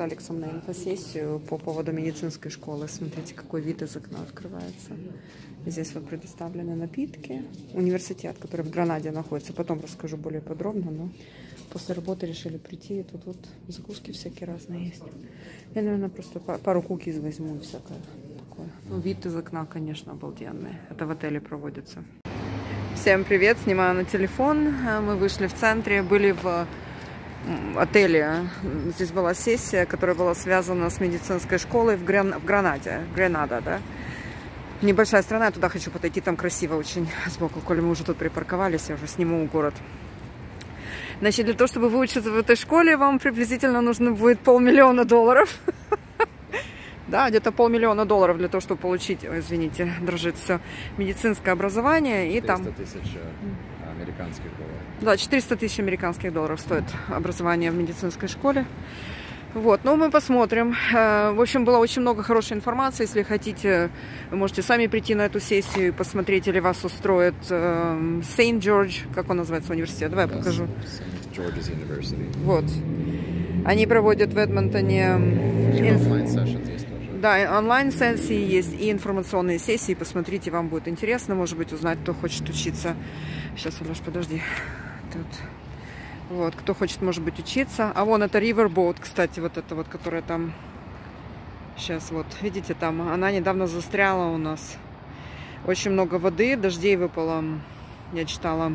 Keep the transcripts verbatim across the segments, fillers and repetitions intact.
Алексом на инфосессию по поводу медицинской школы. Смотрите, какой вид из окна открывается. Здесь вот предоставлены напитки. Университет, который в Гранаде находится. Потом расскажу более подробно, но после работы решили прийти. И тут вот закуски всякие разные есть. Я, наверное, просто пару кукис возьму и всякое такое. Ну, вид из окна, конечно, обалденный. Это в отеле проводится. Всем привет! Снимаю на телефон. Мы вышли в центре, были в отеле. Здесь была сессия, которая была связана с медицинской школой в, Гран... в Гранаде. Гренада, да? Небольшая страна, я туда хочу подойти, там красиво очень сбоку. Коли мы уже тут припарковались, я уже сниму город. Значит, для того, чтобы выучиться в этой школе, вам приблизительно нужно будет полмиллиона долларов. Да, где-то полмиллиона долларов для того, чтобы получить, ой, извините, дрожит все, медицинское образование. И там четыреста тысяч американских долларов. Да, четыреста тысяч американских долларов стоит образование в медицинской школе. Вот, ну мы посмотрим. В общем, было очень много хорошей информации. Если хотите, вы можете сами прийти на эту сессию и посмотреть, или вас устроит Сейнт-Джордж, как он называется, университет. Давай я покажу. Сейнт-Джордж's University. Вот. Они проводят в Эдмонтоне онлайн-сессии есть тоже. Да, онлайн-сессии есть и информационные сессии. Посмотрите, вам будет интересно, может быть, узнать, кто хочет учиться. Сейчас, Алеш, подожди. Тут. Вот, кто хочет, может быть, учиться. А вон это Riverboat, кстати, вот это вот, которая там. Сейчас вот, видите, там она недавно застряла у нас. Очень много воды, дождей выпало, я читала.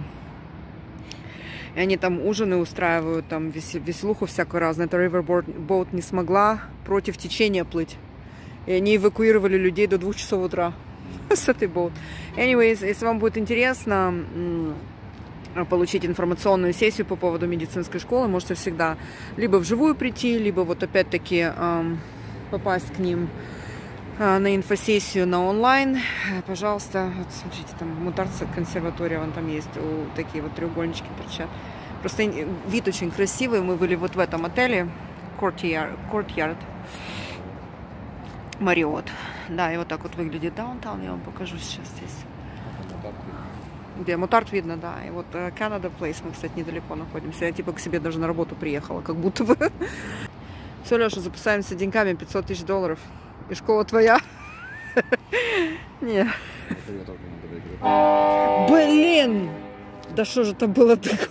И они там ужины устраивают, там веселуху всякую разную. Это Riverboat не смогла против течения плыть. И они эвакуировали людей до двух часов утра с этой boat. Anyways, если вам будет интересно получить информационную сессию по поводу медицинской школы, можете всегда либо вживую прийти, либо вот опять-таки попасть к ним на инфосессию на онлайн. Пожалуйста, вот смотрите, там Мутарская консерватория, вон там есть, у, такие вот треугольнички торчат. Просто вид очень красивый. Мы были вот в этом отеле Courtyard, Courtyard Marriott. Да, и вот так вот выглядит даунтаун. Я вам покажу сейчас здесь. Где Мутарт видно, да. И вот Canada Place, мы, кстати, недалеко находимся. Я типа к себе даже на работу приехала, как будто бы. Все, Леша, запасаемся деньгами, пятьсот тысяч долларов. И школа твоя? Нет. Блин! Да что же это было такое?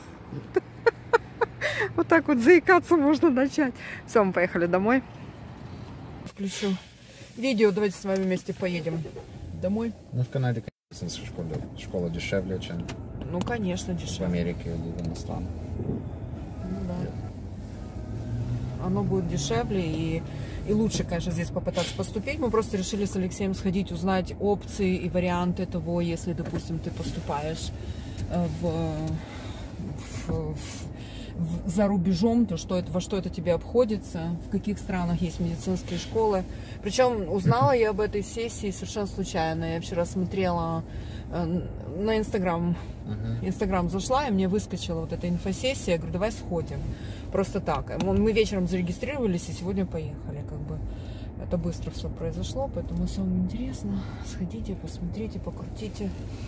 Вот так вот заикаться можно начать. Все, мы поехали домой. Включу видео, давайте с вами вместе поедем домой. Ну, в Канаде, конечно, школа, школа дешевле, чем ну, конечно, дешевле. В Америке или в Иностранном. Ну, да. Yeah. Оно будет дешевле и, и лучше, конечно, здесь попытаться поступить. Мы просто решили с Алексеем сходить, узнать опции и варианты того, если, допустим, ты поступаешь в, в, в за рубежом, то что это, во что это тебе обходится, в каких странах есть медицинские школы. Причем узнала я об этой сессии совершенно случайно. Я вчера смотрела э, на Инстаграм. Инстаграм зашла, и мне выскочила вот эта инфосессия. Я говорю, давай сходим. Просто так. Мы вечером зарегистрировались и сегодня поехали. Как бы это быстро все произошло, поэтому самое интересно. Сходите, посмотрите, покрутите.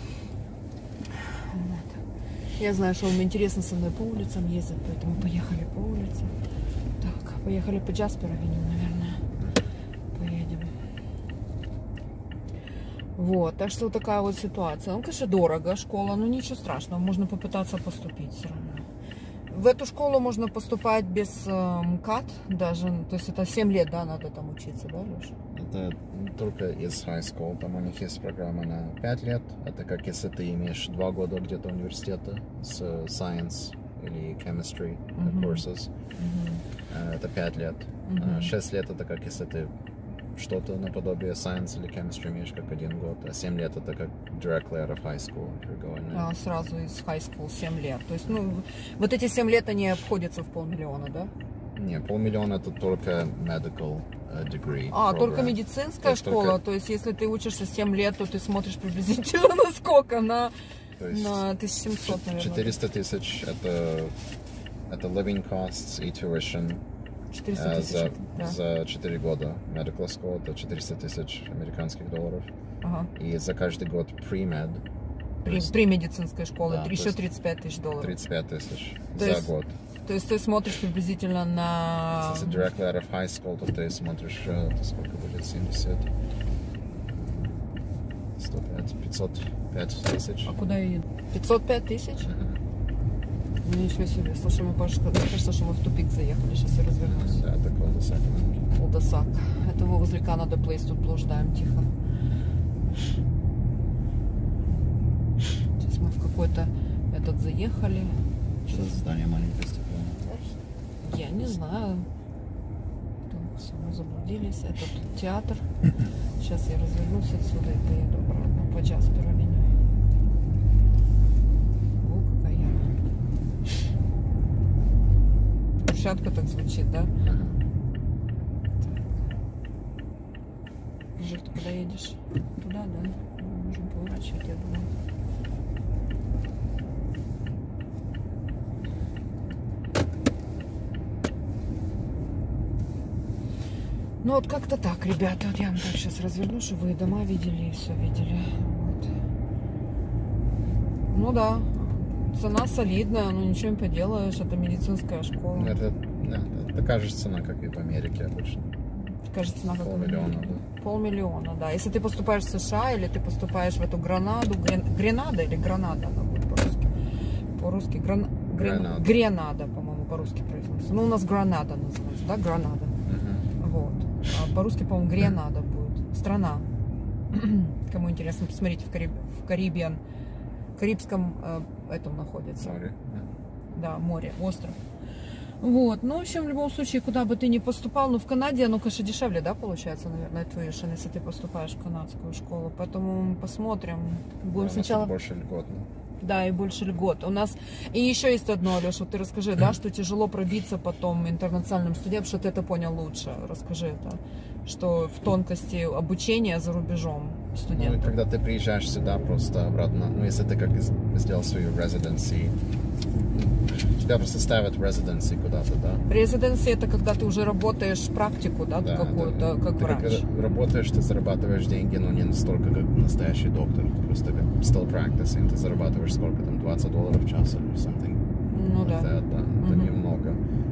Вот. Я знаю, что вам интересно со мной по улицам ездить, поэтому поехали по улице. Так, поехали по Джаспер-авеню, наверное. Поедем. Вот, так что вот такая вот ситуация. Ну, конечно, дорого школа, но ничего страшного, можно попытаться поступить все равно. В эту школу можно поступать без э, МКАД даже, то есть это семь лет, да, надо там учиться, да, Леша? Это только из high school, там у них есть программа на пять лет. Это как если ты имеешь два года где-то университета с science или chemistry uh-huh. courses. Uh-huh. Это пять лет. Uh-huh. шесть лет это как если ты что-то наподобие science или chemistry имеешь как один год, а семь лет это как directly out of high school. А, сразу из high school семь лет. То есть, ну, вот эти семь лет они обходятся в полмиллиона, да? Не, полмиллиона это только medical degree. А, program. только медицинская то школа. Только... То есть, если ты учишься семь лет, то ты смотришь приблизительно на сколько? На, на тысяча семьсот, наверное. четыреста тысяч это, это living costs и tuition. четыреста тысяч, за, да. за четыре года medical school это четыреста тысяч американских долларов. Ага. И за каждый год pre-med. При, при медицинской школе да, еще тридцать пять тысяч долларов. тридцать пять тысяч то за есть, год. То есть ты смотришь приблизительно на... Если directly out of high school, то ты смотришь, это сколько будет, семьдесят, сто пять, пятьсот пять тысяч. А куда я еду? пятьсот пять тысяч? Uh-huh. Ничего себе. Слушай, мы, Паша, мне кажется, что мы в тупик заехали. Сейчас я развернусь. Да, это Колдесак. Колдесак. Это мы возле Canada Place тут блуждаем тихо. Сейчас мы в какой-то этот заехали. Что за здание маленькое стекло? Я не знаю. Так, все, мы заблудились. Это тут театр. Сейчас я развернусь отсюда и поеду обратно по Джаспер Авеню. О, какая яма. Площадка так звучит, да? Ага. Жив, ты куда едешь? Туда, да? Мы можем поворачивать, я думаю. Ну вот как-то так, ребята. Вот я вам так сейчас разверну, чтобы вы дома видели и все видели. Вот. Ну да, цена солидная, но ничего не поделаешь. Это медицинская школа. Это, да, это такая же цена, как и в Америке обычно. Кажется, цена как Полмиллиона, да. Полмиллиона, да. Если ты поступаешь в США или ты поступаешь в эту Гранаду, Грен... Гренада или Гранада она будет по-русски? По-русски Гран... Грен... Гренада. Гренада, по-моему, по-русски произносится. Ну, у нас Гранада называется, да? Гранада. Uh-huh. Вот. А по-русски, по-моему, Гренада будет. Страна. Кому интересно, посмотрите, в, Кариб... в Карибиан, в Карибском э, этом находится. Море. Да, море, остров. Вот, ну, в общем, в любом случае, куда бы ты ни поступал, ну, в Канаде, оно, конечно, дешевле, да, получается, наверное, tuition, если ты поступаешь в канадскую школу, поэтому посмотрим, будем Да, сначала... больше льгот. Да, и больше льгот. У нас и еще есть одно, Алеша, ты расскажи, да, что тяжело пробиться потом интернациональным студентам, что ты это понял лучше, расскажи это, что в тонкости обучения за рубежом студентов. Ну, когда ты приезжаешь сюда просто обратно, ну, если ты как сделал свою residency, тебя просто ставят в residency куда-то, да? Residency — это когда ты уже работаешь практику, да, Да, какую-то, да. как ты врач. Как работаешь, ты зарабатываешь деньги, но не настолько, как настоящий доктор. Просто как still practicing, ты зарабатываешь сколько там, двадцать долларов в час или something. Ну да. Это, да, это Мгм. немного.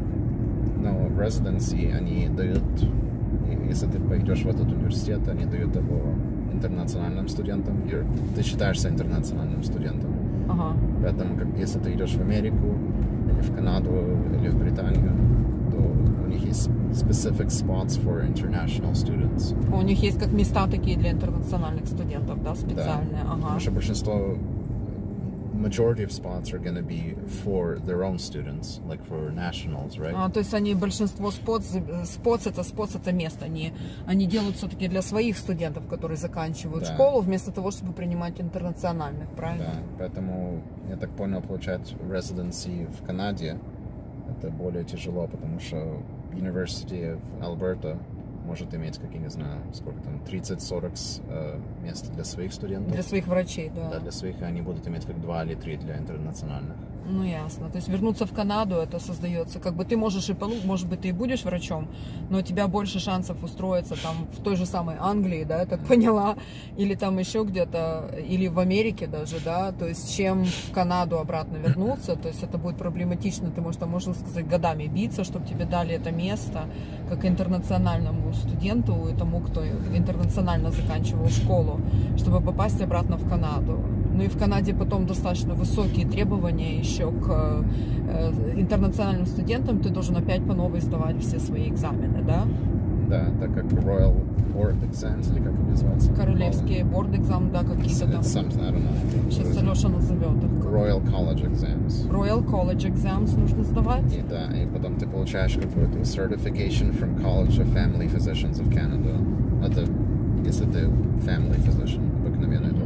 Но в residency они дают, если ты пойдешь в этот университет, они дают его интернациональным студентам. You're, ты считаешься интернациональным студентом. Ага. Поэтому, как, если ты идешь в Америку, или в Канаду, или в Британию, то у них есть specific spots for international students. У них есть как места такие для интернациональных студентов, да, специальные. Да. Ага. Потому что большинство, majority of spots are going to be for their own students, like for nationals, right? А, то есть они большинство спотс, спотс это спотс это место, они, они делают все-таки для своих студентов, которые заканчивают Да. школу, вместо того, чтобы принимать интернациональных, правильно? Да, поэтому, я так понял, получать residency в Канаде это более тяжело, потому что University of Alberta может иметь, как я не знаю, сколько там, тридцать-сорок э, мест для своих студентов. Для своих врачей, да. Да, для своих они будут иметь как два или три для интернациональных. Ну ясно. То есть вернуться в Канаду, это создается, как бы ты можешь и полу, может быть, ты и будешь врачом, но у тебя больше шансов устроиться там в той же самой Англии, да, я так поняла, или там еще где-то, или в Америке даже, да, то есть чем в Канаду обратно вернуться, то есть это будет проблематично, ты можешь там, можно сказать, годами биться, чтобы тебе дали это место, как интернациональному студенту и тому, кто интернационально заканчивал школу, чтобы попасть обратно в Канаду. Ну и в Канаде потом достаточно высокие требования еще к э, интернациональным студентам. Ты должен опять по новой сдавать все свои экзамены, да? Да, так как Royal Board Exams, или как они называются? Королевские борд-экзам, да, какие-то там. It's something, I don't know. Сейчас Алеша назовет их. Royal College Exams. Royal College Exams нужно сдавать. И да, и потом ты получаешь какую-то certification from College of Family Physicians of Canada. Это если ты family physician, обыкновенный доктор.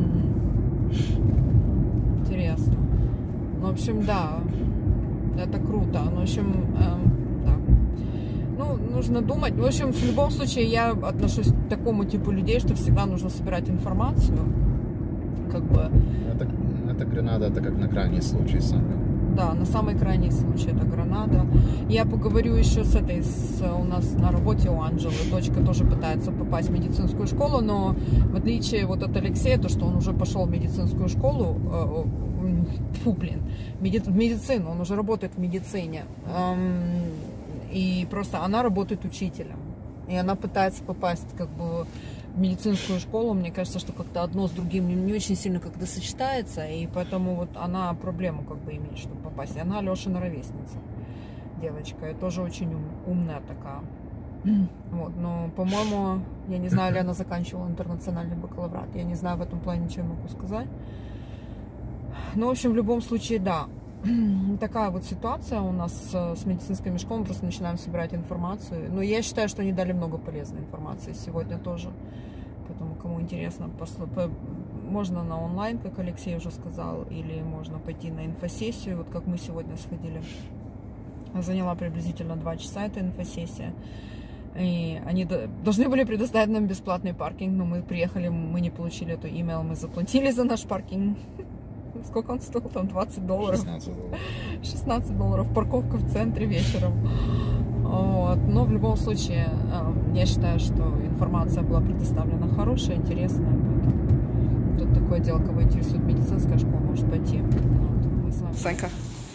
Интересно. Ну, в общем, да, это круто. Ну, в общем, эм, да. Ну, нужно думать. В общем, в любом случае, я отношусь к такому типу людей, что всегда нужно собирать информацию. Как бы... Это, это Гренада, это как на крайний случай самый. да, на самый крайний случай это Гранада. Я поговорю еще с этой, с, у нас на работе у Анжелы, дочка тоже пытается попасть в медицинскую школу, но в отличие вот от Алексея, то, что он уже пошел в медицинскую школу, э, фу, блин, меди, в медицину, он уже работает в медицине, эм, и просто она работает учителем, и она пытается попасть как бы в медицинскую школу. Мне кажется, что как-то одно с другим не, не очень сильно как-то сочетается, и поэтому вот она проблему как бы имеет, чтобы попасть. И она Лешина ровесница, девочка, и тоже очень ум, умная такая. Вот, но, по-моему, я не знаю, ли она заканчивала интернациональный бакалавриат. Я не знаю в этом плане, ничего могу сказать. Ну, в общем, в любом случае, да. Такая вот ситуация у нас с медицинскими школами. Мы просто начинаем собирать информацию. Но я считаю, что они дали много полезной информации сегодня тоже. Поэтому, кому интересно, можно на онлайн, как Алексей уже сказал, или можно пойти на инфосессию. Вот как мы сегодня сходили. Заняла приблизительно два часа эта инфосессия. И они должны были предоставить нам бесплатный паркинг, но мы приехали, мы не получили эту email, мы заплатили за наш паркинг. Сколько он стоил? Там двадцать долларов. шестнадцать долларов. шестнадцать долларов. Парковка в центре вечером. Вот. Но в любом случае, я считаю, что информация была предоставлена хорошая, интересная. Поэтому тут такое дело, кого интересует медицинская школа, может пойти. Вот. Мы с вами... Санька.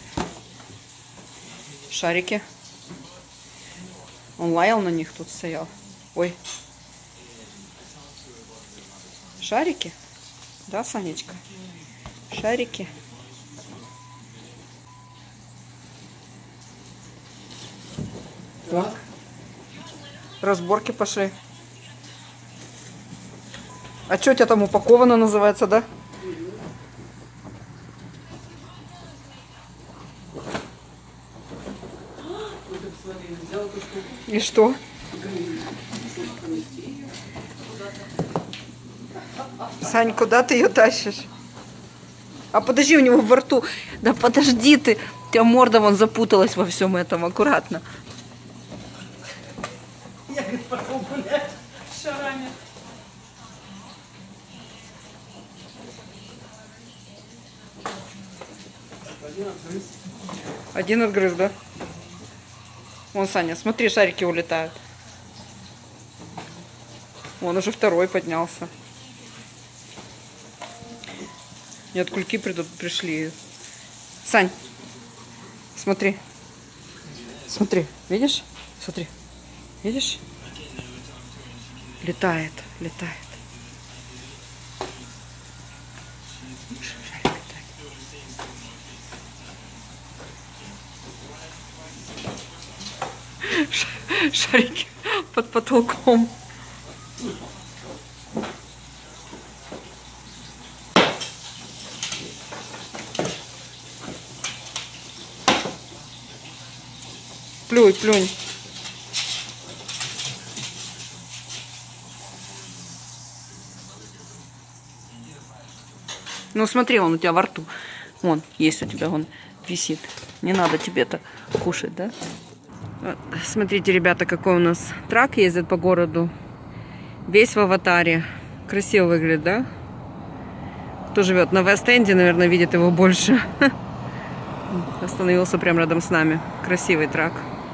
Шарики. Он лаял на них, тут стоял. Ой. Шарики? Да, Санечка? Шарики. Так. Разборки пошли. А что у тебя там упаковано называется, да? И что? Сань, куда ты ее тащишь? А подожди, у него во рту. Да подожди ты. У тебя морда вон запуталась во всем этом. Аккуратно. Я, говорит, пошел гулять с шарами. Один отгрыз, да? Вон, Саня, смотри, шарики улетают. Вон уже второй поднялся. Нет, кульки придут, пришли. Сань, смотри. Смотри, видишь? Смотри. Видишь? Летает, летает. Шарики под потолком. Плюнь, плюнь. Ну смотри, он у тебя во рту. Вон, есть у тебя, он висит. Не надо тебе это кушать, да? Смотрите, ребята, какой у нас трак ездит по городу. Весь в аватаре. Красиво выглядит, да? Кто живет на Вест-Энде, наверное, видит его больше. Остановился прямо рядом с нами. Красивый трак.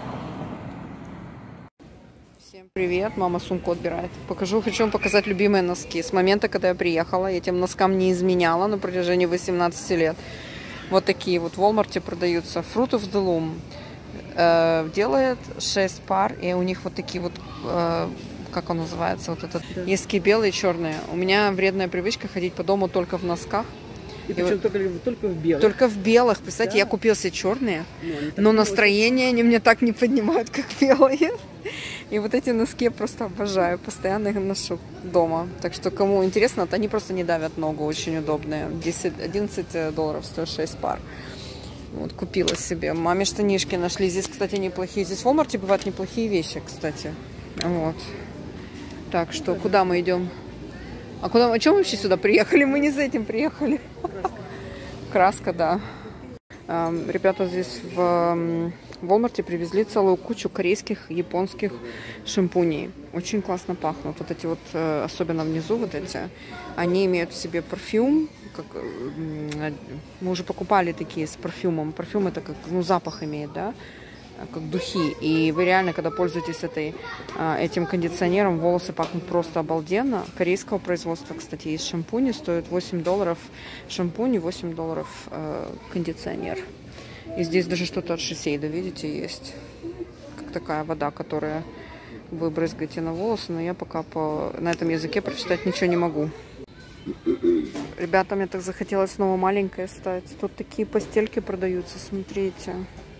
Всем привет. Мама сумку отбирает. Покажу, хочу вам показать любимые носки. С момента, когда я приехала, я этим носкам не изменяла на протяжении восемнадцати лет. Вот такие вот в Walmart продаются. Fruit of the Loom. Делает шесть пар, и у них вот такие вот, как он называется, вот этот, да. Есть такие белые и черные. У меня вредная привычка ходить по дому только в носках. И, и причем вот, только, только в белых. Только в белых. Представьте, да? Я купила себе черные, ну, но настроение они мне так не поднимают, как белые. И вот эти носки я просто обожаю, постоянно их ношу дома. Так что, кому интересно, то они просто не давят ногу, очень удобные. десять-одиннадцать долларов стоит шесть пар. Вот, купила себе. Маме штанишки нашли. Здесь, кстати, неплохие. Здесь в Walmart бывают неплохие вещи, кстати. Вот. Так что, куда мы идем? А куда мы? О чем мы вообще сюда приехали? Мы не за этим приехали. Краска, Краска, да. Ребята здесь в В Walmart привезли целую кучу корейских, японских шампуней. Очень классно пахнут. Вот эти вот, особенно внизу вот эти, они имеют в себе парфюм. Как, мы уже покупали такие с парфюмом. Парфюм это как, ну, запах имеет, да, как духи. И вы реально, когда пользуетесь этой, этим кондиционером, волосы пахнут просто обалденно. Корейского производства, кстати, есть шампуни, стоит восемь долларов шампунь и восемь долларов э, кондиционер. И здесь даже что-то от Шисейда, видите, есть. Как такая вода, которая вы брызгаете на волосы, но я пока по, на этом языке прочитать ничего не могу. Ребята, мне так захотелось снова маленькой стать. Тут такие постельки продаются, смотрите.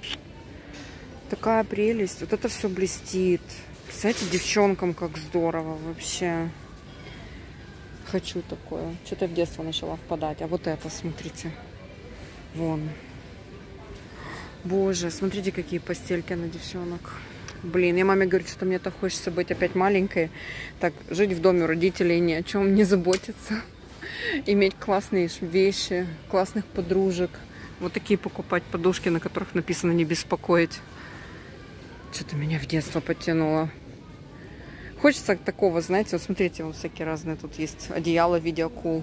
Такая прелесть. Вот это все блестит. Представляете, девчонкам как здорово вообще. Хочу такое. Что-то в детство начала впадать. А вот это, смотрите. Вон. Боже, смотрите, какие постельки на девчонок. Блин, я маме говорю, что мне так хочется быть опять маленькой. Так, жить в доме у родителей, ни о чем не заботиться. Иметь классные вещи, классных подружек. Вот такие покупать подушки, на которых написано «не беспокоить». Что-то меня в детство подтянуло. Хочется такого, знаете, вот смотрите, вот всякие разные тут есть одеяла в виде акул.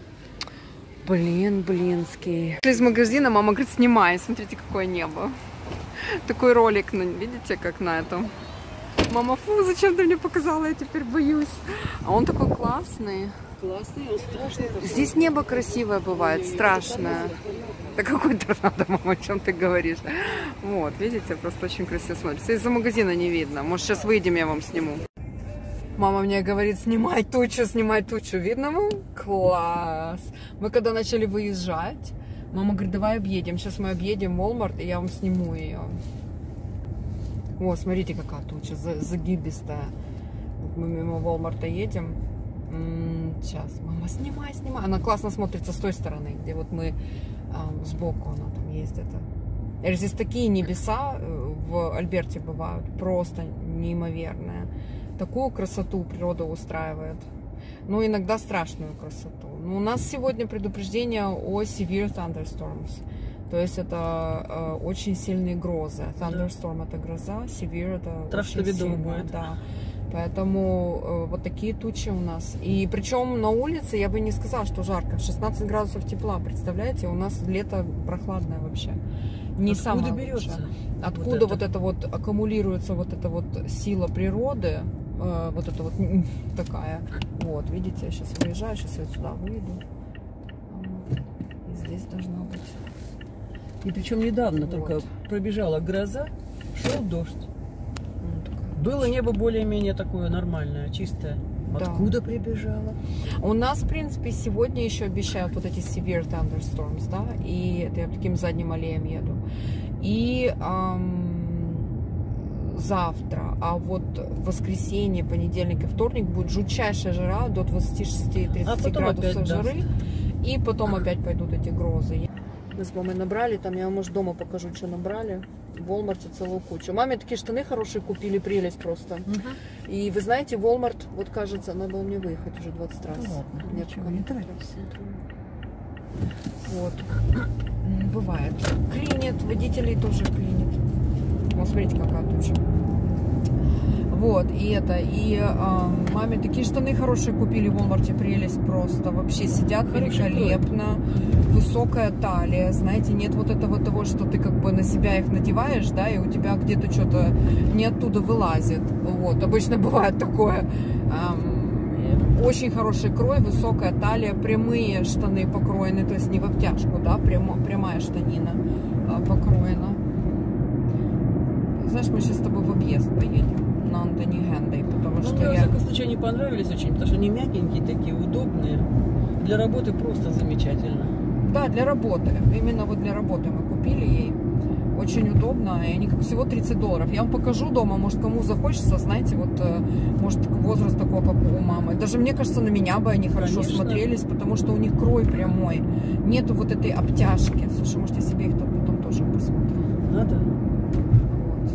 Блин, блинский. Из магазина мама говорит, снимай, смотрите, какое небо. Такой ролик, видите, как на этом. Мама, фу, зачем ты мне показала, я теперь боюсь. А он такой классный. Классный, он страшный. Здесь небо красивое бывает, страшное. Да какой торнадо, мама, о чем ты говоришь? Вот, видите, просто очень красиво смотрится. Из-за магазина не видно. Может, сейчас выйдем, я вам сниму. Мама мне говорит, снимай тучу, снимай тучу. Видно вам? Класс. Мы когда начали выезжать, мама говорит, давай объедем. Сейчас мы объедем Walmart, и я вам сниму ее. Вот, смотрите, какая туча загибистая. Вот мы мимо Walmart едем. М-м, сейчас, мама, снимай, снимай. Она классно смотрится с той стороны, где вот мы а, сбоку, она там ездит. Здесь такие небеса в Альберте бывают, просто неимоверные. Такую красоту природа устраивает. Но иногда страшную красоту. Но у нас сегодня предупреждение о severe thunderstorms. То есть это э, очень сильные грозы. Thunderstorm это гроза, severe это Страшно очень сильная. Да. Поэтому э, вот такие тучи у нас. И причем на улице я бы не сказала, что жарко. шестнадцать градусов тепла, представляете? У нас лето прохладное вообще. Не Откуда самое берется? лучшее. Откуда вот это? вот это вот аккумулируется вот эта вот сила природы, э, вот это вот такая. Вот, видите, я сейчас выезжаю, сейчас я сюда выйду. И здесь должна быть. И причем недавно Вот. только пробежала гроза, шел дождь. Ну, такая. Было небо более-менее такое нормальное, чистое. Да. Откуда прибежала? У нас, в принципе, сегодня еще обещают вот эти severe thunderstorms, да, и это я таким задним аллеем еду. И эм, завтра, а вот в воскресенье, понедельник и вторник будет жутчайшая жара до двадцати шести — тридцати А градусов опять жары, даст. и потом опять пойдут эти грозы. Мы с мамой набрали, там я вам, может, дома покажу, что набрали. В Walmart целую кучу. Маме такие штаны хорошие купили, прелесть просто. Угу. И вы знаете, Walmart, вот кажется, надо было мне выехать уже двадцать раз. Ну ладно, Нет, ничего, пока не не торопись. Вот. Бывает. Клинит, водителей тоже клинит. Вот смотрите, какая туча. Вот, и это, и э, маме такие штаны хорошие купили в Walmart, прелесть просто. Вообще сидят великолепно. Высокая талия, знаете, нет вот этого того, что ты как бы на себя их надеваешь, да, и у тебя где-то что-то не оттуда вылазит. Вот, обычно бывает такое. Эм, очень хороший крой, высокая талия, прямые штаны покроены, то есть не в обтяжку, да, прямо, прямая штанина э, покроена. Знаешь, мы сейчас с тобой в объезд поедем на Антони Хендей, потому Ну, что мне, во я... всяком случае, они понравились очень, потому что они мягенькие такие, удобные. Для работы просто замечательно. Да, для работы. Именно вот для работы мы купили ей. Очень удобно. И они как всего тридцать долларов. Я вам покажу дома, может, кому захочется, знаете, вот, может, возраст такой, как у мамы. Даже мне кажется, на меня бы они хорошо Конечно. смотрелись, потому что у них крой прямой. Нету вот этой обтяжки. Слушай, может, я себе их тут потом тоже посмотрю. Надо? Вот.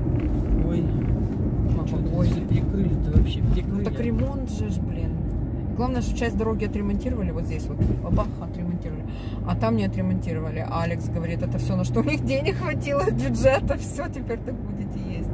Ой. Мама, Что-то ой. все перекрыли-то вообще. Перекрыли. Ну, так ремонт же, ж, блин. Главное, что часть дороги отремонтировали вот здесь вот, бабах, отремонтировали, а там не отремонтировали. А Алекс говорит, это все, на что у них денег хватило, бюджета, все, теперь так будете ездить.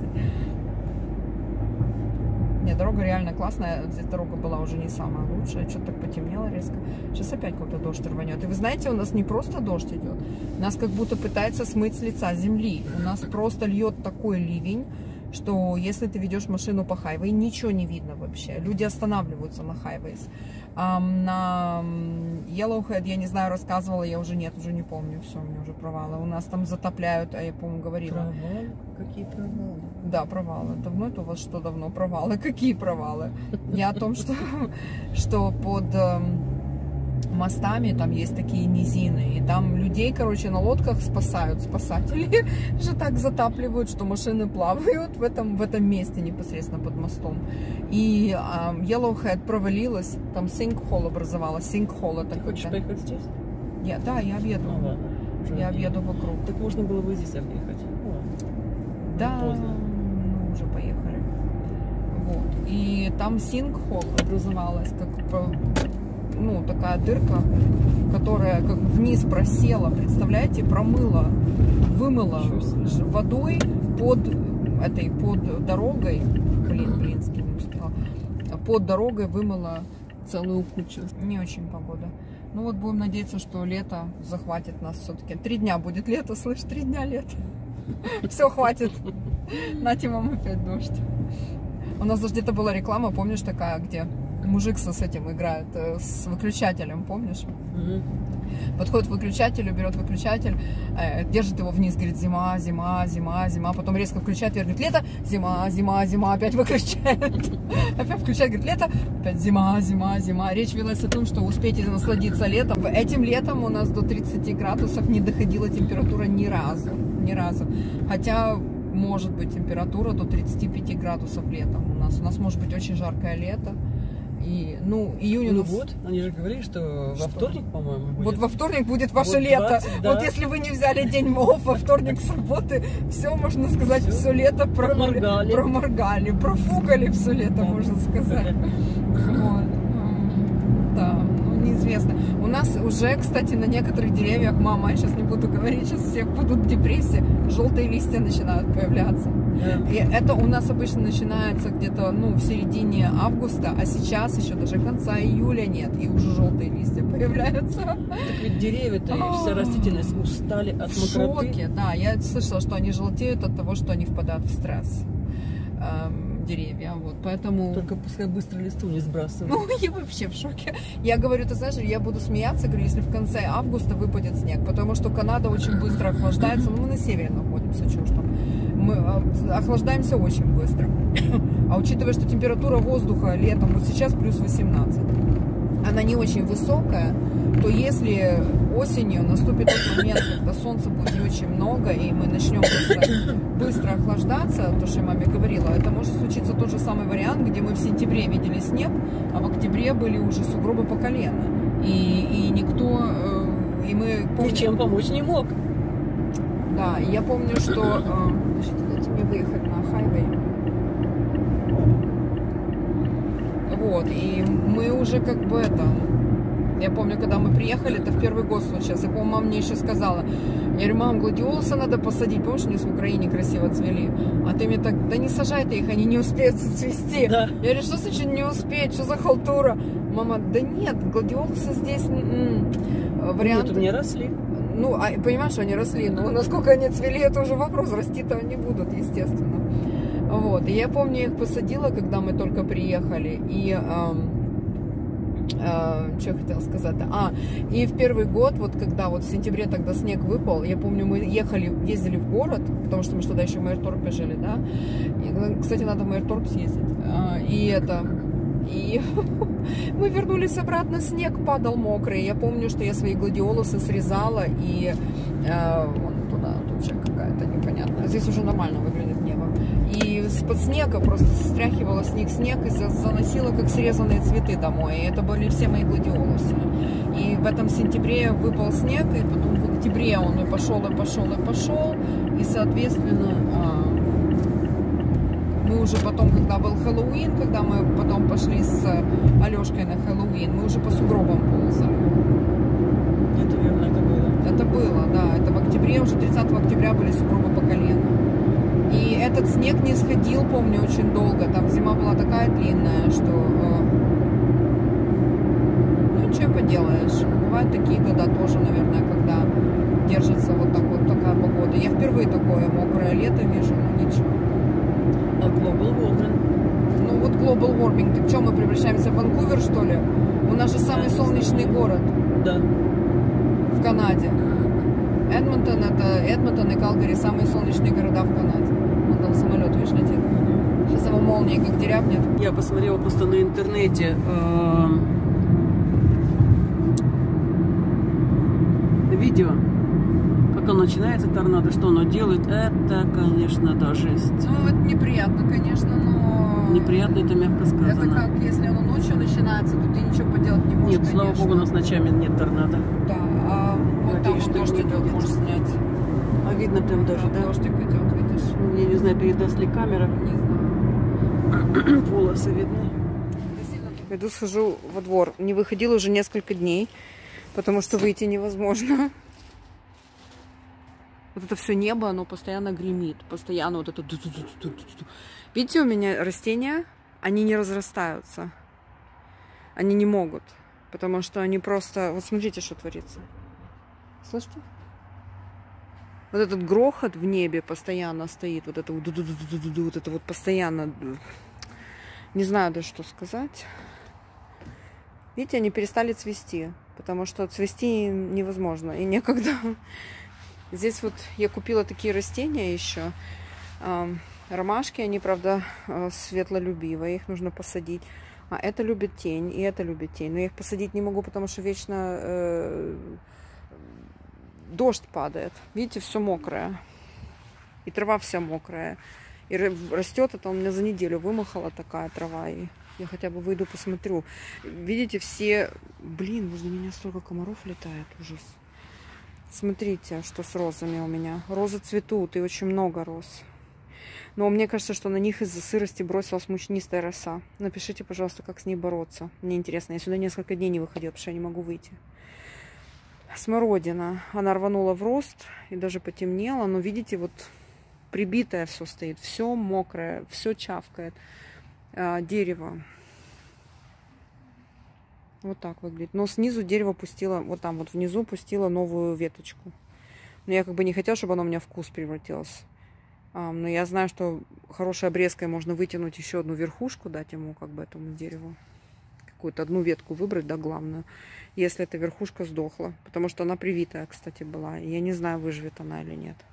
Нет, дорога реально классная. Здесь дорога была уже не самая лучшая. Что-то так потемнело резко. Сейчас опять какой-то дождь рванет. И вы знаете, у нас не просто дождь идет. Нас как будто пытается смыть с лица земли. У нас просто льет такой ливень, что если ты ведешь машину по хайвей, ничего не видно вообще. Люди останавливаются на хайвейс. А на Yellowhead, я не знаю, рассказывала, я уже нет, уже не помню, все, у меня уже провалы. У нас там затопляют, а я, по-моему, говорила. Провалы? Какие провалы? Да, провалы. Давно это у вас что давно? Провалы. Какие провалы? Я о том, что, что под мостами там есть такие низины, и там людей, короче, на лодках спасают, спасатели же так затапливают, что машины плавают в этом, в этом месте непосредственно под мостом. И um, Yellowhead провалилась, там синкхол образовалась, синкхол это. Ты хочешь поехать здесь? Я, да, я объеду. Ну, ладно, я объеду вокруг. Так можно было бы здесь объехать. Ну, да, поздно. Мы уже поехали. Вот. И там синкхол образовалась, как ну, такая дырка, которая как вниз просела, представляете, промыла, вымыла водой под этой, под дорогой, блин, блинский не успела, под дорогой вымыла целую кучу. Не очень погода. Ну вот будем надеяться, что лето захватит нас все-таки. Три дня будет лето, слышь, три дня лето. Все, хватит. Нате вам опять дождь. У нас даже где-то была реклама, помнишь, такая, где мужик с этим играет, с выключателем, помнишь? Mm-hmm. Подходит к выключателю, берет выключатель, э, держит его вниз, говорит, зима, зима, зима, зима, потом резко включает, говорит, лето, зима, зима, зима, опять выключает, опять включает, говорит, лето, опять зима, зима, зима. Речь велась о том, что успейте насладиться летом. Этим летом у нас до тридцати градусов не доходила температура ни разу, ни разу. Хотя может быть температура до тридцати пяти градусов летом у нас. У нас может быть очень жаркое лето. И, ну, июнь ну нас... вот, они же говорили, что, что? Во вторник, по-моему, будет. Вот во вторник будет ваше вот лето. двадцать, да. Вот если вы не взяли день off, во вторник с работы, все, можно сказать, все, все лето проморгали. проморгали, профукали все лето, да, можно сказать. Вот. Да, ну, неизвестно. У нас уже, кстати, на некоторых деревьях, мама, я сейчас не буду говорить, сейчас все будут в депрессии, желтые листья начинают появляться. И это у нас обычно начинается где-то, ну, в середине августа, а сейчас еще даже конца июля нет, и уже желтые листья появляются. Так ведь деревья-то и вся растительность устали от мокроты. В шоке, да. Я слышала, что они желтеют от того, что они впадают в стресс. Эм, деревья, вот, поэтому... Только пускай быстро листву не сбрасывают. Ну, я вообще в шоке. Я говорю, ты знаешь, я буду смеяться, говорю, если в конце августа выпадет снег, потому что Канада очень быстро охлаждается, ну, мы на севере находимся, что ж там. Мы охлаждаемся очень быстро. А учитывая, что температура воздуха летом вот сейчас плюс восемнадцать, она не очень высокая, то если осенью наступит тот момент, когда солнца будет не очень много, и мы начнем быстро, быстро охлаждаться, то, что я маме говорила, это может случиться тот же самый вариант, где мы в сентябре видели снег, а в октябре были уже сугробы по колено. И, и никто... И мы помним... Ничем помочь не мог. Да, и я помню, что... Подождите, дайте мне выехать на хайвей. Вот, и мы уже как бы это... Я помню, когда мы приехали, это в первый год случилось. Я помню, мама мне еще сказала, я говорю, мам, гладиолусы надо посадить. Помнишь, они в Украине красиво цвели? А ты мне так, да не сажай ты их, они не успеют цвести. Да. Я говорю, что значит не успеть, что за халтура? Мама, да нет, гладиолусы здесь... Варианты... Нет, у меня росли. Ну, а, понимаешь, они росли, но насколько они цвели, это уже вопрос, расти-то они будут, естественно. Вот, и я помню, я их посадила, когда мы только приехали, и, эм, э, что я хотела сказать-то, а, и в первый год, вот когда вот в сентябре тогда снег выпал, я помню, мы ехали, ездили в город, потому что мы тогда еще в Майерторпе жили, да, и, кстати, надо в Майерторп съездить, э, и это... И мы вернулись обратно, снег падал мокрый. Я помню, что я свои гладиолусы срезала, и э, вон туда туча какая-то непонятная. Здесь уже нормально выглядит небо. И из-под снега просто стряхивала с них снег и заносила как срезанные цветы домой. И это были все мои гладиолусы. И в этом сентябре выпал снег, и потом в октябре он и пошел, и пошел, и пошел. И, соответственно... Э, мы уже потом, когда был Хэллоуин, когда мы потом пошли с Алешкой на Хэллоуин, мы уже по сугробам ползали. Это верно, это было. Это было, да. Это в октябре, уже тридцатого октября были сугробы по колено. И этот снег не сходил, помню, очень долго. Там зима была такая длинная, что... Ну, что поделаешь. Бывают такие года тоже, наверное, когда держится вот так вот такая погода. Я впервые такое мокрое лето вижу, но ничего. А global warming? Ну вот global warming. Так что, мы превращаемся в Ванкувер, что ли? У нас же самый солнечный город. Да. В Канаде. Эдмонтон, это Эдмонтон и Калгари самые солнечные города в Канаде. Вон там самолет, видишь, летит. Сейчас его молнией как дерябнет. Я посмотрела просто на интернете э, видео, как оно начинается, торнадо, что оно делает. Это, конечно, да, жесть. Ну, это неприятно, конечно, но... Неприятно, это мягко сказано. Это как, если оно ночью начинается, то ты ничего поделать не можешь, Нет, слава конечно. богу, у нас ночами нет торнадо. Да, а вот Надеюсь, там что дождь не идет, будет. можешь снять. А видно прям даже, Там да? дождик идет, видишь? Я не знаю, передаст ли камера. Не знаю. Волосы видны. Пойду схожу во двор. Не выходила уже несколько дней, потому что выйти невозможно. Вот это все небо, оно постоянно гремит. Постоянно вот это... Видите, у меня растения, они не разрастаются. Они не могут. Потому что они просто... Вот смотрите, что творится. Слышите? Вот этот грохот в небе постоянно стоит. Вот это вот, вот это вот постоянно... Не знаю даже, что сказать. Видите, они перестали цвести. Потому что цвести невозможно. И некогда. Здесь вот я купила такие растения еще. Ромашки, они, правда, светлолюбивые. Их нужно посадить. А это любит тень, и это любит тень. Но я их посадить не могу, потому что вечно э, дождь падает. Видите, все мокрое. И трава вся мокрая. И растет это у меня за неделю. Вымахала такая трава. И я хотя бы выйду, посмотрю. Видите, все... Блин, возле меня столько комаров летает. Ужас. Смотрите, что с розами у меня. Розы цветут, и очень много роз. Но мне кажется, что на них из-за сырости бросилась мучнистая роса. Напишите, пожалуйста, как с ней бороться. Мне интересно. Я сюда несколько дней не выходила, потому что я не могу выйти. Смородина. Она рванула в рост и даже потемнела. Но видите, вот прибитое все стоит. Все мокрое, все чавкает. А, дерево. Вот так выглядит. Но снизу дерево пустило, вот там вот внизу пустило новую веточку. Но я как бы не хотела, чтобы оно у меня в куст превратилось. Но я знаю, что хорошей обрезкой можно вытянуть еще одну верхушку, дать ему, как бы, этому дереву. Какую-то одну ветку выбрать, да, главную. Если эта верхушка сдохла. Потому что она привитая, кстати, была. И я не знаю, выживет она или нет.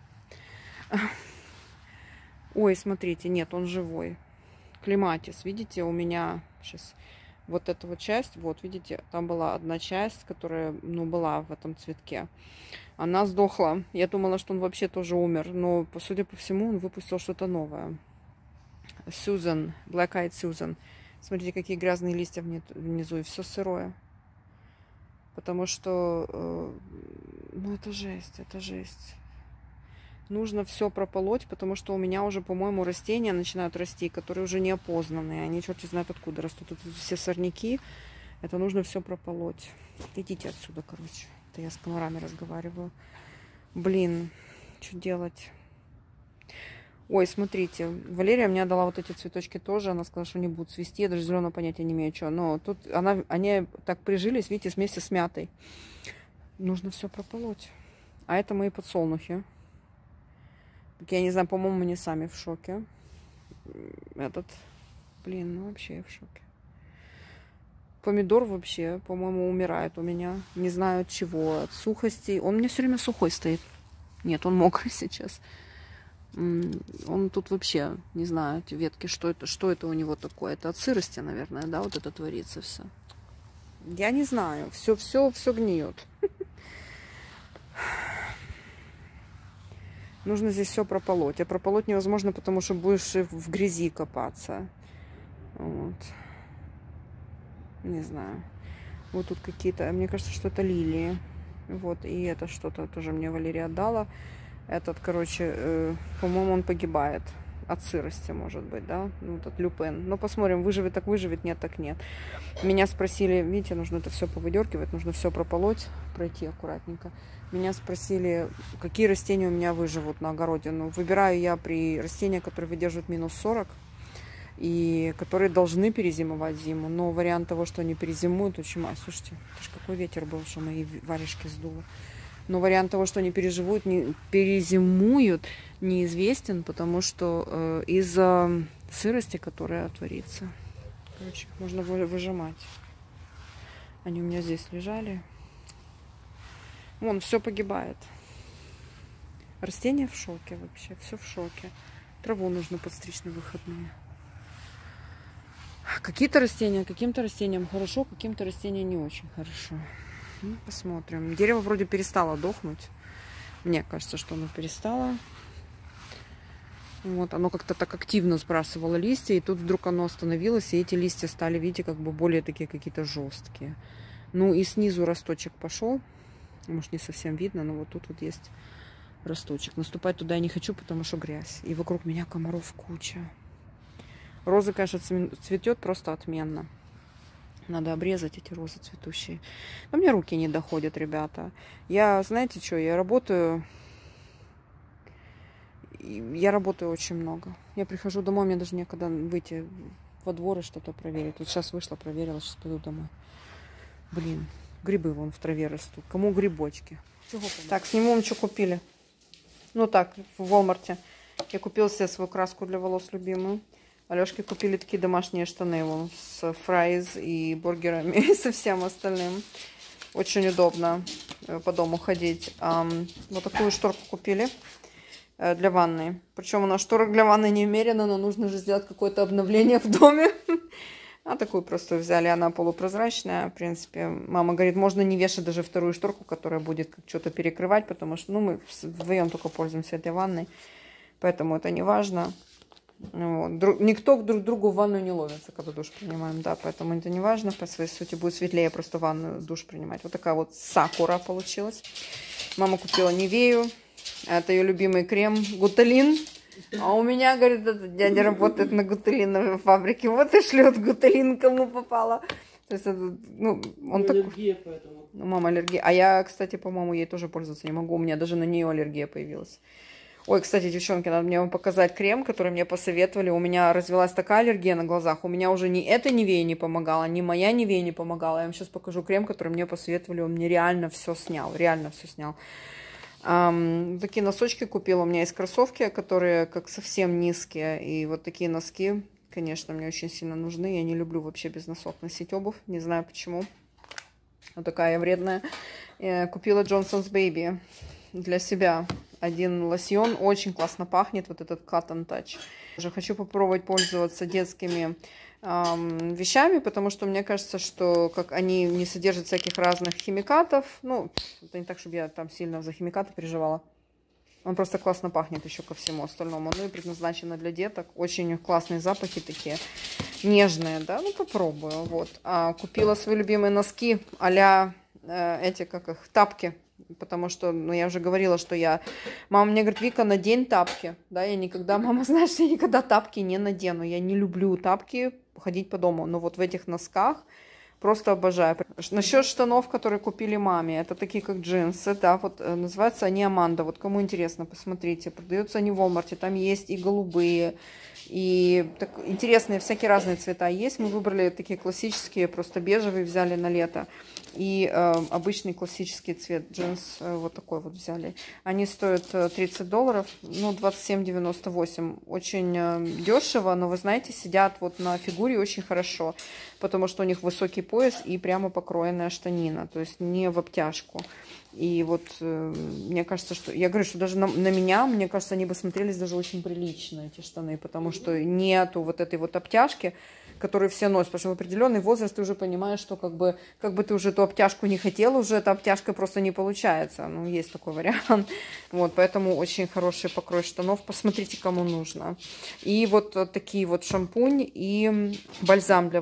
Ой, смотрите, нет, он живой. Клематис, видите, у меня сейчас вот эта вот часть, вот, видите, там была одна часть, которая, ну, была в этом цветке. Она сдохла. Я думала, что он вообще тоже умер. Но, судя по всему, он выпустил что-то новое. Сьюзан. Black Eyed Susan. Смотрите, какие грязные листья внизу. И все сырое. Потому что... Э, ну, это жесть. Это жесть. Нужно все прополоть, потому что у меня уже, по-моему, растения начинают расти, которые уже неопознанные. Они черти знают откуда растут. Тут все сорняки. Это нужно все прополоть. Идите отсюда, короче. Это я с комарами разговариваю. Блин, что делать? Ой, смотрите. Валерия мне дала вот эти цветочки тоже. Она сказала, что они будут цвести. Я даже зеленого понятия не имею, что. Но тут она, они так прижились, видите, вместе с мятой. Нужно все прополоть. А это мои подсолнухи. Я не знаю, по-моему, они сами в шоке. Этот, блин, ну вообще я в шоке. Помидор вообще, по-моему, умирает у меня. Не знаю от чего, от сухости. Он у меня все время сухой стоит. Нет, он мокрый сейчас. Он тут вообще, не знаю, эти ветки, что это, что это у него такое. Это от сырости, наверное, да, вот это творится все. Я не знаю. Все, все, все гниет. Нужно здесь все прополоть. А прополоть невозможно, потому что будешь в грязи копаться. Вот. Не знаю. Вот тут какие-то... Мне кажется, что это лилии. Вот. И это что-то тоже мне Валерия отдала. Этот, короче, э, по-моему, он погибает. от сырости, может быть, да, ну, вот от люпен. Но посмотрим, выживет так выживет, нет так нет. Меня спросили, видите, нужно это все повыдергивать, нужно все прополоть, пройти аккуратненько. Меня спросили, какие растения у меня выживут на огороде. Ну, выбираю я при растениях, которые выдерживают минус сорок и которые должны перезимовать зиму. Но вариант того, что они перезимуют, очень мало. Слушайте, это ж какой ветер был, что мои варежки сдуло. Но вариант того, что они переживут, не, перезимуют, неизвестен, потому что э, из-за сырости, которая творится. Короче, можно выжимать. Они у меня здесь лежали. Вон, все погибает. Растения в шоке вообще, все в шоке. Траву нужно подстричь на выходные. Какие-то растения, каким-то растениям хорошо, каким-то растениям не очень хорошо. Ну, посмотрим. Дерево вроде перестало дохнуть. Мне кажется, что оно перестало. Вот, оно как-то так активно сбрасывало листья, и тут вдруг оно остановилось, и эти листья стали, видите, как бы более такие какие-то жесткие. Ну и снизу росточек пошел. Может, не совсем видно, но вот тут вот есть росточек. Наступать туда я не хочу, потому что грязь. И вокруг меня комаров куча. Розы, конечно, цветет просто отменно. Надо обрезать эти розы цветущие. Но мне руки не доходят, ребята. Я, знаете что, я работаю... Я работаю очень много. Я прихожу домой, мне даже некогда выйти во двор и что-то проверить. Вот сейчас вышла, проверила, сейчас пойду домой. Блин, грибы вон в траве растут. Кому грибочки? Так, сниму, что купили. Ну так, в Walmart. Я купила себе свою краску для волос любимую. Алёшке купили такие домашние штаны вон, с фрайз и бургерами и со всем остальным. Очень удобно по дому ходить. Вот такую шторку купили для ванны. Причем у нас шторок для ванны немерено, но нужно же сделать какое-то обновление в доме. А такую просто взяли, она полупрозрачная. В принципе, мама говорит, можно не вешать даже вторую шторку, которая будет что-то перекрывать, потому что ну, мы вдвоем только пользуемся этой ванной. Поэтому это не важно. Вот. Друг, никто друг другу в ванную не ловится, когда душ принимаем, да, поэтому это не важно, по своей сути будет светлее просто ванную, душ принимать. Вот такая вот сакура получилась. Мама купила Нивею, это ее любимый крем Гуталин, а у меня, говорит, этот дядя работает на гуталиновой фабрике, вот и шлет гуталин, кому попало. То есть, это, ну, он такой... Аллергия, поэтому. Ну, мама аллергия, а я, кстати, по-моему, ей тоже пользоваться не могу, у меня даже на нее аллергия появилась. Ой, кстати, девчонки, надо мне вам показать крем, который мне посоветовали. У меня развилась такая аллергия на глазах. У меня уже ни эта Нивея не помогала, ни моя Нивея не помогала. Я вам сейчас покажу крем, который мне посоветовали. Он мне реально все снял. Реально все снял. Um, такие носочки купила. У меня есть кроссовки, которые как совсем низкие. И вот такие носки, конечно, мне очень сильно нужны. Я не люблю вообще без носок носить обувь. Не знаю почему. Вот такая я вредная. Я купила Johnson's Baby для себя. Один лосьон, очень классно пахнет, вот этот Cotton Touch. Уже хочу попробовать пользоваться детскими эм, вещами, потому что мне кажется, что как они не содержат всяких разных химикатов. Ну, это не так, чтобы я там сильно за химикаты переживала. Он просто классно пахнет еще ко всему остальному. Ну и предназначено для деток. Очень классные запахи такие, нежные, да, ну попробую. Вот. А, купила свои любимые носки а-ля э, эти, как их, тапки. Потому что, ну, я уже говорила, что я... Мама мне говорит, Вика, надень тапки. Да, я никогда... Мама, знаешь, я никогда тапки не надену. Я не люблю тапки, ходить по дому. Но вот в этих носках просто обожаю. Насчет штанов, которые купили маме. Это такие, как джинсы, да, вот называются они Аманда. Вот кому интересно, посмотрите. Продаются они в Walmart. Там есть и голубые, и так, интересные, всякие разные цвета есть. Мы выбрали такие классические, просто бежевые взяли на лето. И э, обычный классический цвет джинс э, вот такой вот взяли. Они стоят тридцать долларов, ну двадцать семь девяносто восемь. Очень э, дешево, но вы знаете, сидят вот на фигуре очень хорошо, потому что у них высокий пояс и прямо покроенная штанина, то есть не в обтяжку. И вот э, мне кажется, что... Я говорю, что даже на, на меня, мне кажется, они бы смотрелись даже очень прилично, эти штаны, потому что нету вот этой вот обтяжки, которые все носят, потому что в определенный возраст ты уже понимаешь, что как бы, как бы ты уже эту обтяжку не хотел, уже эта обтяжка просто не получается. Ну, есть такой вариант. Вот, поэтому очень хороший покрой штанов. Посмотрите, кому нужно. И вот такие вот шампунь и бальзам для волос мы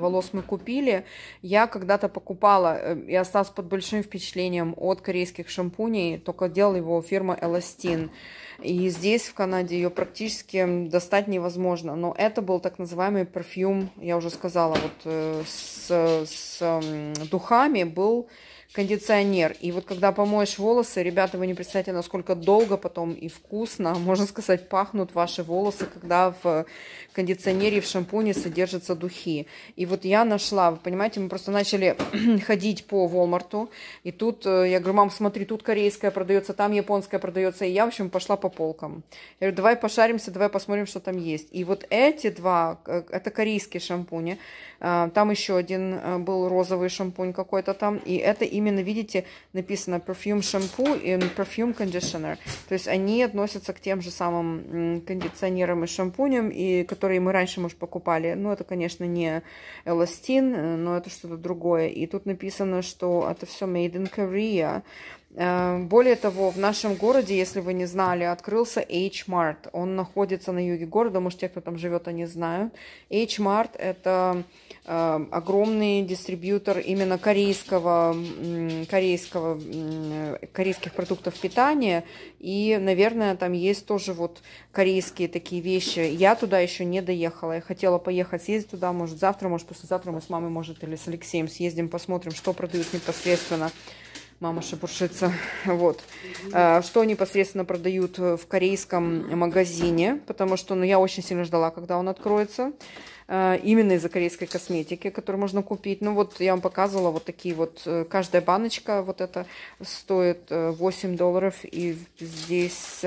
купили. Я когда-то покупала и осталась под большим впечатлением от корейских шампуней, только делала его фирма Elastine. И здесь, в Канаде, ее практически достать невозможно. Но это был так называемый парфюм, я уже сказала, вот с, с духами был кондиционер. И вот когда помоешь волосы, ребята, вы не представляете, насколько долго потом и вкусно, можно сказать, пахнут ваши волосы, когда в кондиционере, в шампуне содержатся духи. И вот я нашла, вы понимаете, мы просто начали ходить по Walmart'у, и тут я говорю: мам, смотри, тут корейская продается, там японская продается, и я, в общем, пошла по полкам. Я говорю: давай пошаримся, давай посмотрим, что там есть. И вот эти два, это корейские шампуни, там еще один был розовый шампунь какой-то там, и это именно, видите, написано perfume shampoo и perfume conditioner. То есть они относятся к тем же самым кондиционерам и шампуням, и которые мы раньше, может, покупали. Ну, это, конечно, не Elastine, но это что-то другое. И тут написано, что это все made in Korea. Более того, в нашем городе, если вы не знали, открылся H-Mart. Он находится на юге города, может, те, кто там живет, они знают. H-Mart – это э, огромный дистрибьютор именно корейского, корейского, корейских продуктов питания. И, наверное, там есть тоже вот корейские такие вещи. Я туда еще не доехала. Я хотела поехать, съездить туда, может, завтра, может, послезавтра мы с мамой, может, или с Алексеем съездим, посмотрим, что продают непосредственно. Мама шебуршится. Вот. Что непосредственно продают в корейском магазине, потому что ну, я очень сильно ждала, когда он откроется. Именно из-за корейской косметики, которую можно купить. Ну вот я вам показывала вот такие вот. Каждая баночка вот эта стоит восемь долларов. И здесь...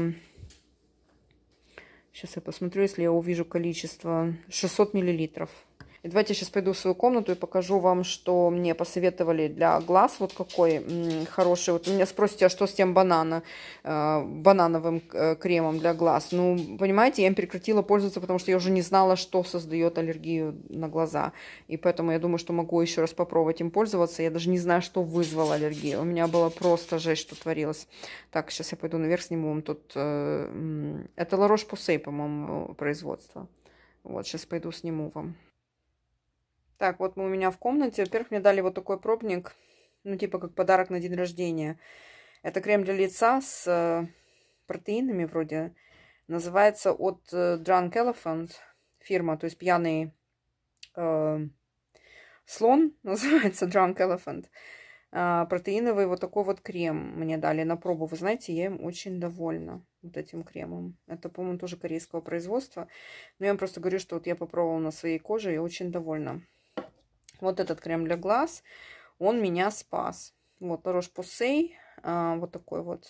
Сейчас я посмотрю, если я увижу количество. шестьсот миллилитров. И давайте я сейчас пойду в свою комнату и покажу вам, что мне посоветовали для глаз. Вот какой м, хороший. Вот меня спросите, а что с тем банана, э, банановым э, кремом для глаз? Ну, понимаете, я им прекратила пользоваться, потому что я уже не знала, что создает аллергию на глаза. И поэтому я думаю, что могу еще раз попробовать им пользоваться. Я даже не знаю, что вызвало аллергию. У меня было просто жесть, что творилось. Так, сейчас я пойду наверх, сниму вам тут. Э, это La Roche-Posay, по-моему, производство. Вот, сейчас пойду сниму вам. Так, вот мы у меня в комнате. Во-первых, мне дали вот такой пробник, ну, типа как подарок на день рождения. Это крем для лица с э, протеинами вроде. Называется от э, Drunk Elephant фирма, то есть пьяный э, слон, называется Drunk Elephant. Э, протеиновый вот такой вот крем мне дали на пробу. Вы знаете, я им очень довольна, вот этим кремом. Это, по-моему, тоже корейского производства. Но я вам просто говорю, что вот я попробовала на своей коже, я очень довольна. Вот этот крем для глаз, он меня спас. Вот La Roche-Posay, а, вот такой вот.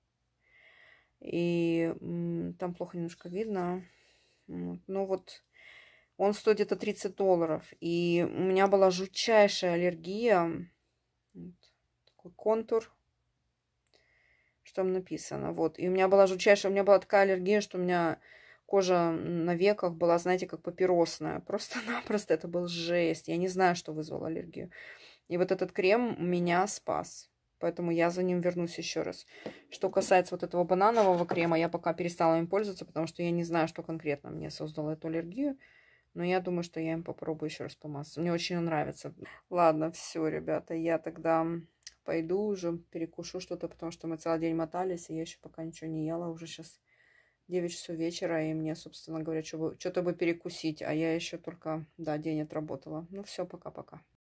И м, там плохо немножко видно. Вот. Ну вот, он стоит где-то тридцать долларов. И у меня была жутчайшая аллергия. Вот. Такой контур. Что там написано. Вот. И у меня была жутчайшая, у меня была такая аллергия, что у меня... Кожа на веках была, знаете, как папиросная. Просто-напросто это был жесть. Я не знаю, что вызвало аллергию. И вот этот крем меня спас. Поэтому я за ним вернусь еще раз. Что касается вот этого бананового крема, я пока перестала им пользоваться, потому что я не знаю, что конкретно мне создало эту аллергию. Но я думаю, что я им попробую еще раз помазаться. Мне очень нравится. Ладно, все, ребята, я тогда пойду уже перекушу что-то, потому что мы целый день мотались, и я еще пока ничего не ела. Уже сейчас... девять часов вечера, и мне, собственно говоря, что-то бы перекусить, а я еще только, да, день отработала. Ну все, пока-пока.